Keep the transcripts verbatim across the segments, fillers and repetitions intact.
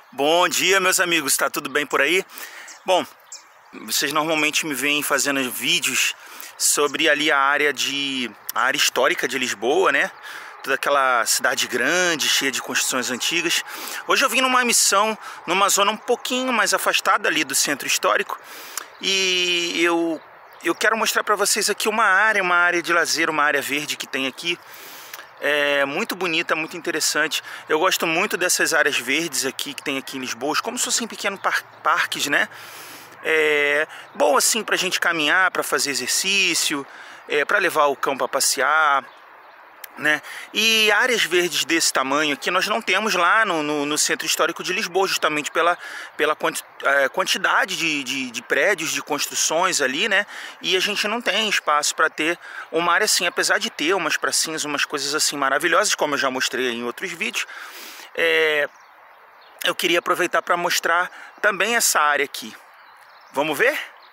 Bom dia, meus amigos, tá tudo bem por aí? Bom, vocês normalmente me veem fazendo vídeos sobre ali a área de a área histórica de Lisboa, né? Toda aquela cidade grande, cheia de construções antigas. Hoje eu vim numa missão numa zona um pouquinho mais afastada ali do centro histórico e eu eu quero mostrar para vocês aqui uma área, uma área de lazer, uma área verde que tem aqui. É muito bonita, muito interessante. Eu gosto muito dessas áreas verdes aqui que tem aqui em Lisboa, como se fossem pequenos par parques, né? É bom assim pra gente caminhar, para fazer exercício, é, para levar o cão para passear, né? E áreas verdes desse tamanho aqui nós não temos lá no, no, no centro histórico de Lisboa, justamente pela, pela quanti, é, quantidade de, de, de prédios, de construções ali, né? E a gente não tem espaço para ter uma área assim, apesar de ter umas pracinhas, umas coisas assim maravilhosas, como eu já mostrei em outros vídeos. É, eu queria aproveitar para mostrar também essa área aqui. Vamos ver?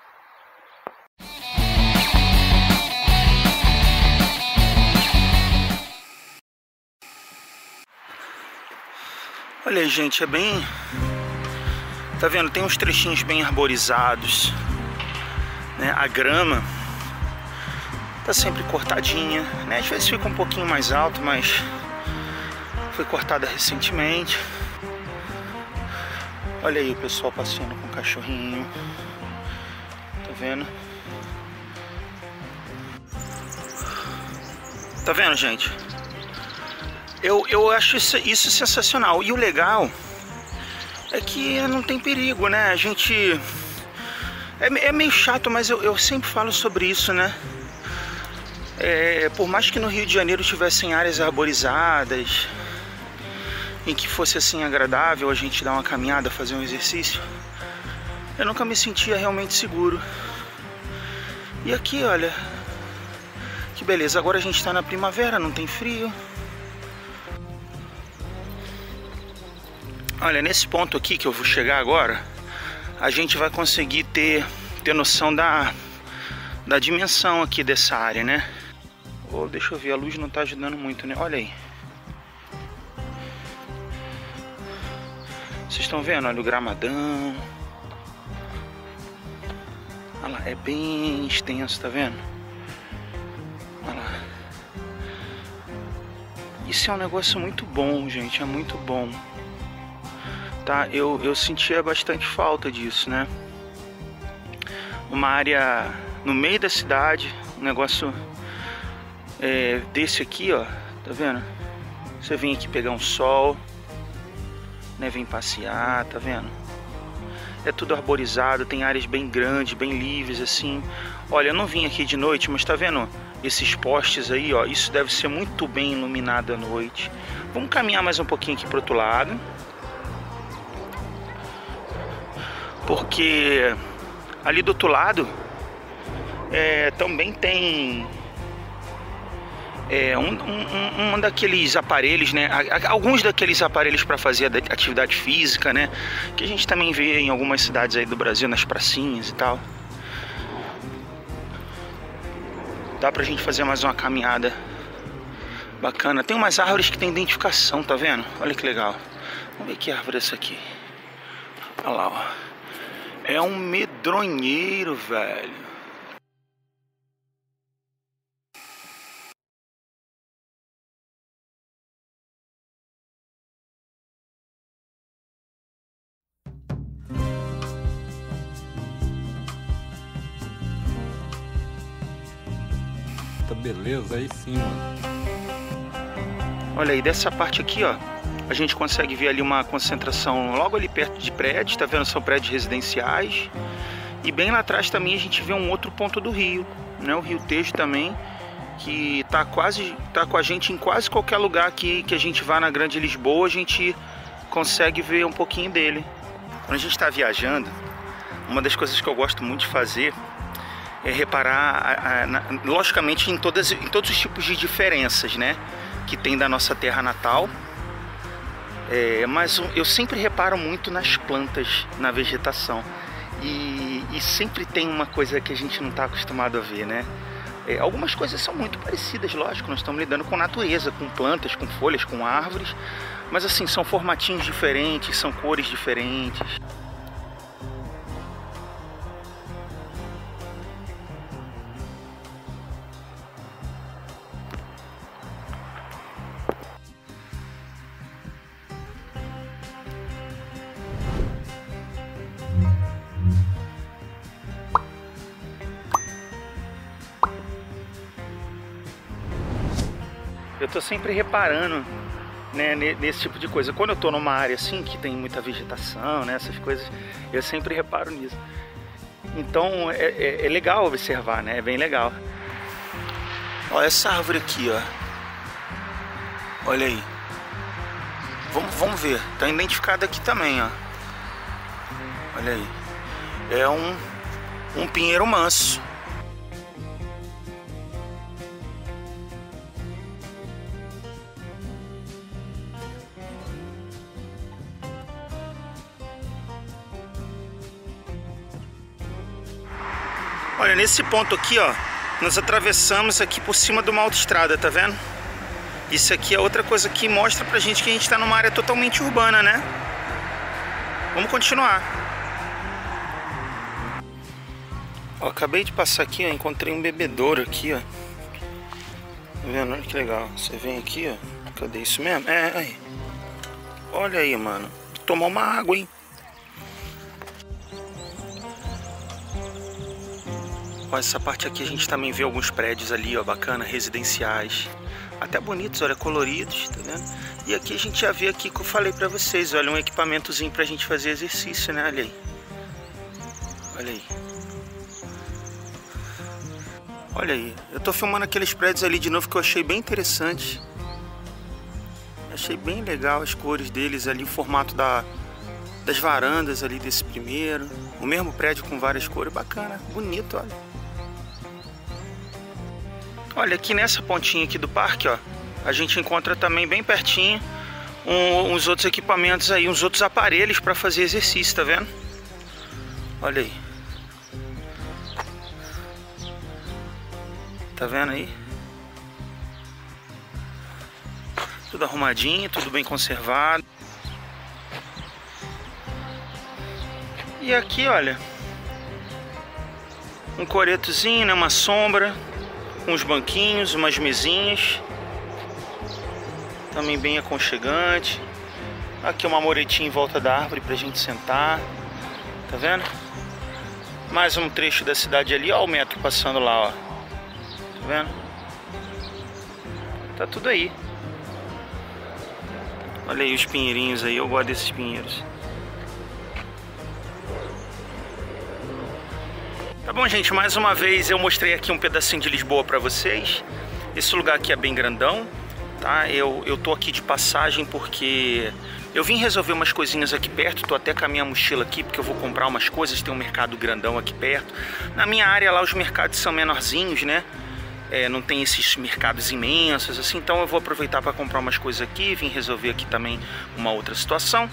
Olha aí, gente, é bem... Tá vendo? Tem uns trechinhos bem arborizados, né? A grama tá sempre cortadinha, né? Às vezes fica um pouquinho mais alto, mas foi cortada recentemente. Olha aí o pessoal passeando com o cachorrinho. Tá vendo? Tá vendo, gente? Eu, eu acho isso, isso sensacional. E o legal é que não tem perigo, né? A gente... É, é meio chato, mas eu, eu sempre falo sobre isso, né? É, por mais que no Rio de Janeiro tivessem áreas arborizadas, em que fosse assim agradável a gente dar uma caminhada, fazer um exercício, eu nunca me sentia realmente seguro. E aqui, olha, que beleza. Agora a gente tá na primavera, não tem frio. Olha, nesse ponto aqui que eu vou chegar agora, a gente vai conseguir ter, ter noção da, da dimensão aqui dessa área, né? Oh, deixa eu ver, a luz não tá ajudando muito, né? Olha aí. Vocês estão vendo? Olha o gramadão. Olha lá, é bem extenso, tá vendo? Olha lá. Isso é um negócio muito bom, gente, é muito bom. Tá, eu, eu sentia bastante falta disso, né? Uma área no meio da cidade, um negócio é, desse aqui, ó, tá vendo? Você vem aqui pegar um sol, né? Vem passear, tá vendo? É tudo arborizado, tem áreas bem grandes, bem livres, assim. Olha, eu não vim aqui de noite, mas tá vendo esses postes aí, ó? Isso deve ser muito bem iluminado à noite. Vamos caminhar mais um pouquinho aqui pro outro lado. Porque ali do outro lado é, também tem é, um, um, um daqueles aparelhos, né? Alguns daqueles aparelhos para fazer atividade física, né? Que a gente também vê em algumas cidades aí do Brasil, nas pracinhas e tal. Dá pra gente fazer mais uma caminhada bacana. Tem umas árvores que tem identificação, tá vendo? Olha que legal. Vamos ver que árvore é essa aqui. Olha lá, ó. É um medronheiro, velho. Tá beleza, aí sim, mano. Olha aí, dessa parte aqui, ó, a gente consegue ver ali uma concentração logo ali perto de prédios, tá vendo? São prédios residenciais. E bem lá atrás também a gente vê um outro ponto do rio, né? O Rio Tejo também, que tá quase, tá com a gente em quase qualquer lugar aqui que a gente vá na Grande Lisboa, a gente consegue ver um pouquinho dele. Quando a gente está viajando, uma das coisas que eu gosto muito de fazer é reparar, a, a, na, logicamente, em, todas, em todos os tipos de diferenças, né? Que tem da nossa terra natal. É, mas eu sempre reparo muito nas plantas, na vegetação. E, e sempre tem uma coisa que a gente não está acostumado a ver, né? É, algumas coisas são muito parecidas, lógico, nós estamos lidando com natureza, com plantas, com folhas, com árvores, mas assim, são formatinhos diferentes, são cores diferentes. Eu tô sempre reparando, né, nesse tipo de coisa. Quando eu tô numa área assim, que tem muita vegetação, né, essas coisas, eu sempre reparo nisso. Então é, é, é legal observar, né, é bem legal. Olha essa árvore aqui, ó. Olha aí. Vamos, vamos ver, tá identificado aqui também, ó. Olha aí. É um, um pinheiro manso. Olha, nesse ponto aqui, ó, nós atravessamos aqui por cima de uma autoestrada, tá vendo? Isso aqui é outra coisa que mostra pra gente que a gente tá numa área totalmente urbana, né? Vamos continuar. Ó, acabei de passar aqui, ó, encontrei um bebedouro aqui, ó. Tá vendo? Olha que legal. Você vem aqui, ó. Cadê isso mesmo? É, aí. Olha aí, mano. Vou tomar uma água, hein? Ó, essa parte aqui a gente também vê alguns prédios ali, ó, bacana, residenciais. Até bonitos, olha, coloridos, tá vendo? E aqui a gente já vê aqui que eu falei pra vocês, olha, um equipamentozinho pra gente fazer exercício, né? Olha aí. Olha aí. Olha aí. Eu tô filmando aqueles prédios ali de novo que eu achei bem interessante. Achei bem legal as cores deles ali, o formato da, das varandas ali desse primeiro. O mesmo prédio com várias cores, bacana, bonito, olha. Olha, aqui nessa pontinha aqui do parque, ó, a gente encontra também bem pertinho um, uns outros equipamentos aí, uns outros aparelhos para fazer exercício, tá vendo? Olha aí. Tá vendo aí? Tudo arrumadinho, tudo bem conservado. E aqui, olha, um coretozinho, né, uma sombra, uns banquinhos, umas mesinhas, também bem aconchegante. Aqui uma moretinha em volta da árvore pra gente sentar, tá vendo? Mais um trecho da cidade ali, ó, o metro passando lá, ó, tá vendo? Tá tudo aí. Olha aí os pinheirinhos aí, eu gosto desses pinheiros. Tá bom, gente, mais uma vez eu mostrei aqui um pedacinho de Lisboa pra vocês. Esse lugar aqui é bem grandão, tá? Eu, eu tô aqui de passagem porque eu vim resolver umas coisinhas aqui perto. Tô até com a minha mochila aqui porque eu vou comprar umas coisas. Tem um mercado grandão aqui perto. Na minha área lá os mercados são menorzinhos, né? É, não tem esses mercados imensos assim, então eu vou aproveitar para comprar umas coisas aqui. Vim resolver aqui também uma outra situação.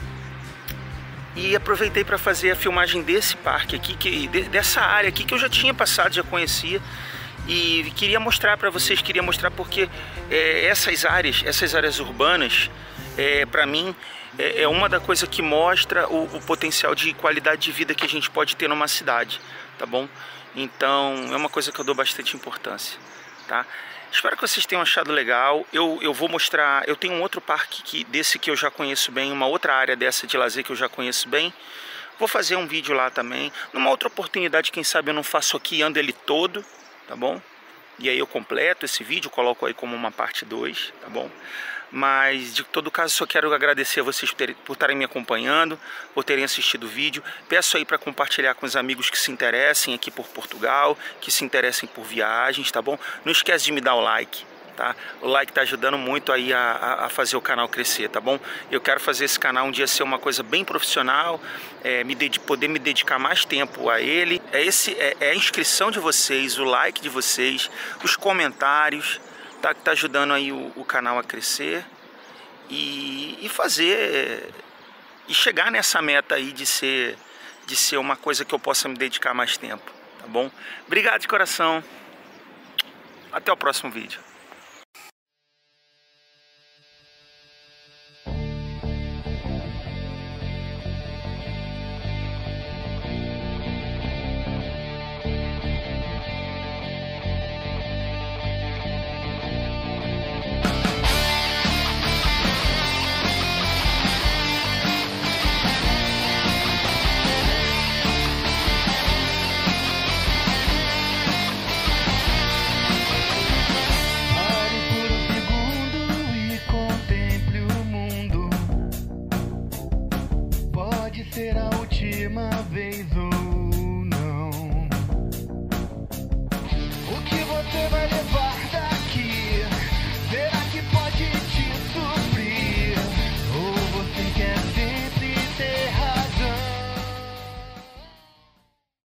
E aproveitei para fazer a filmagem desse parque aqui, que, dessa área aqui que eu já tinha passado, já conhecia. E queria mostrar para vocês, queria mostrar porque é, essas áreas, essas áreas urbanas, é, para mim, é, é uma da coisa que mostra o, o potencial de qualidade de vida que a gente pode ter numa cidade, tá bom? Então, é uma coisa que eu dou bastante importância, tá? Espero que vocês tenham achado legal. Eu, eu vou mostrar, eu tenho um outro parque que, desse que eu já conheço bem, uma outra área dessa de lazer que eu já conheço bem. Vou fazer um vídeo lá também. Numa outra oportunidade, quem sabe eu não faço aqui e ando ele todo, tá bom? E aí eu completo esse vídeo, coloco aí como uma parte dois, tá bom? Mas de todo caso só quero agradecer a vocês por, terem, por estarem me acompanhando, por terem assistido o vídeo. Peço aí para compartilhar com os amigos que se interessem aqui por Portugal, que se interessem por viagens, tá bom? Não esquece de me dar o like, tá? O like tá ajudando muito aí a, a, a fazer o canal crescer, tá bom? Eu quero fazer esse canal um dia ser uma coisa bem profissional, é, me ded- poder me dedicar mais tempo a ele. É, esse, é, é a inscrição de vocês, o like de vocês, os comentários, tá, que tá ajudando aí o, o canal a crescer e, e fazer e chegar nessa meta aí de ser de ser uma coisa que eu possa me dedicar mais tempo, tá bom? Obrigado de coração. Até o próximo vídeo.